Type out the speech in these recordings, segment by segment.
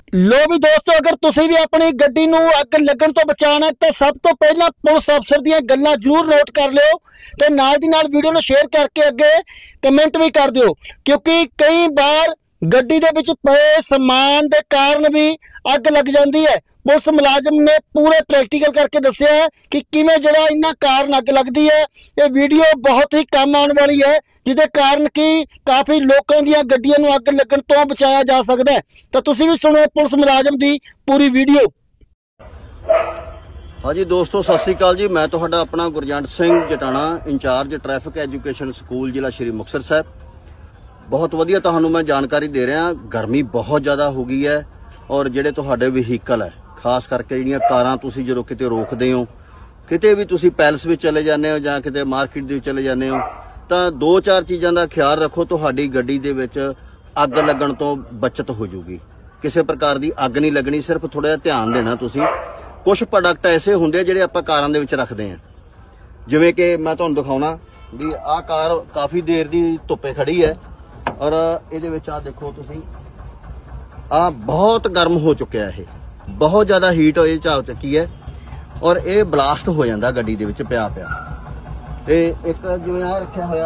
लो भी दोस्तों, अगर तुसी भी अपनी गड्डी नूं अग लगन तो बचाना है तो सब तो पहला पुलिस अफसर दीयां गल्लां जरूर नोट कर लिओ ते नाल दी नाल वीडियो नूं शेयर करके अगे कमेंट भी कर दिओ, क्योंकि कई बार गड्डी दे विच पए समान दे कारण भी अग लग जाती है। पुलिस मुलाजम ने पूरे प्रैक्टिकल करके दस्सिया है कि किवें जिहड़ा इन्हां कारण अग लगदी है। ये वीडियो बहुत ही काम आने वाली है, जिहदे कारण कि काफ़ी लोकां दीयां गड्डियां नूं अग लगन तो बचाया जा सकदा है। तो तुसीं भी सुणो पुलिस मुलाजम दी पूरी वीडियो। हाँ जी दोस्तों, सत श्री अकाल जी। मैं तुहाडा अपना Gurjant Singh Jatana, incharge traffic education school जिला श्री मुक्तसर साहब। बहुत वधिया तुहानूं मैं जानकारी दे रहा। गर्मी बहुत ज़्यादा हो गई है और जिहड़े तुहाडे व्हीकल है, खास करके जिहड़ियां कारां तुसीं जदों किते रोकदे हो, किते भी तुसीं पैलेस विच चले जाते हो जां किते मार्केट दे विच चले जाते हो, तां 2-4 चीज़ां दा ख्याल रखो। तुहाडी गड्डी दे विच अग लगण तो बचत हो जूगी। किसी प्रकार की अग नहीं लगनी, सिर्फ थोड़ा जिहा ध्यान देना तुसीं। कुछ प्रोडक्ट ऐसे हुंदे जिहड़े आपां कारां दे विच रखदे हां, जिवें कि मैं तुहानूं दिखाउणा भी आह कार काफ़ी देर दी धुप्पे खड़ी है और इहदे विच आह देखो तुसीं, आह बहुत गर्म हो चुकिया है, बहुत ज़्यादा हीट हो चुकी है और ये ब्लास्ट हो जाता गड्डी दे विच पिया पिया। ते एक जिवें आह रखिया होया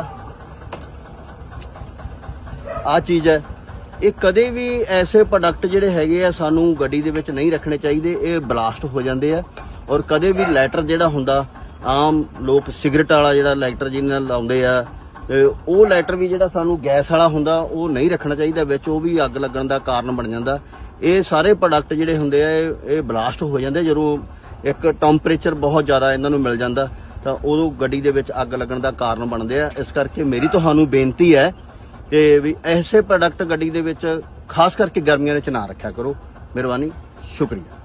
आ चीज़ है, ये कदे भी ऐसे प्रोडक्ट जिहड़े हैगे आ सानू गड्डी दे विच नहीं रखने चाहिए। ये ब्लास्ट हो जाते हैं और कदे भी लाइटर जिहड़ा हुंदा, आम लोग सिगरेट वाला जिहड़ा लाइटर जिन्हां लाउंदे आ, ਉਹ ਲਾਈਟਰ ਵੀ ਜਿਹੜਾ ਸਾਨੂੰ ਗੈਸ ਵਾਲਾ ਹੁੰਦਾ ਉਹ ਨਹੀਂ ਰੱਖਣਾ ਚਾਹੀਦਾ ਵਿੱਚ, ਉਹ ਵੀ ਅੱਗ ਲੱਗਣ ਦਾ ਕਾਰਨ ਬਣ ਜਾਂਦਾ। ਇਹ ਸਾਰੇ ਪ੍ਰੋਡਕਟ ਜਿਹੜੇ ਹੁੰਦੇ ਆ ਇਹ ਬਲਾਸਟ ਹੋ ਜਾਂਦੇ ਜਦੋਂ ਇੱਕ ਟੈਂਪਰੇਚਰ ਬਹੁਤ ਜ਼ਿਆਦਾ ਇਹਨਾਂ ਨੂੰ ਮਿਲ ਜਾਂਦਾ, ਤਾਂ ਉਦੋਂ ਗੱਡੀ ਦੇ ਵਿੱਚ ਅੱਗ ਲੱਗਣ ਦਾ ਕਾਰਨ ਬਣਦੇ ਆ। ਇਸ ਕਰਕੇ ਮੇਰੀ ਤੁਹਾਨੂੰ ਬੇਨਤੀ ਹੈ ਕਿ ਵੀ ਐਸੇ ਪ੍ਰੋਡਕਟ ਗੱਡੀ ਦੇ ਵਿੱਚ ਖਾਸ ਕਰਕੇ ਗਰਮੀਆਂ ਵਿੱਚ ਨਾ ਰੱਖਿਆ ਕਰੋ। ਮਿਹਰਬਾਨੀ, ਸ਼ੁਕਰੀਆ।